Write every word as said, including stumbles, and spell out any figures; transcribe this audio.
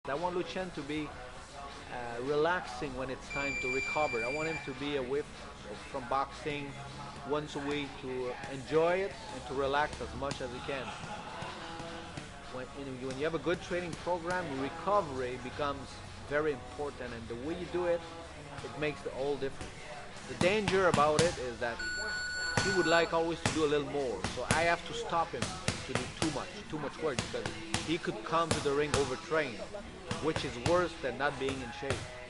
I want Lucian to be uh, relaxing when it's time to recover. I want him to be away from boxing once a week to enjoy it and to relax as much as he can. When, you know, when you have a good training program, recovery becomes very important, and the way you do it, it makes the all difference. The danger about it is that he would like always to do a little more, so I have to stop him to do too much, too much work, because he could come to the ring overtrained, which is worse than not being in shape.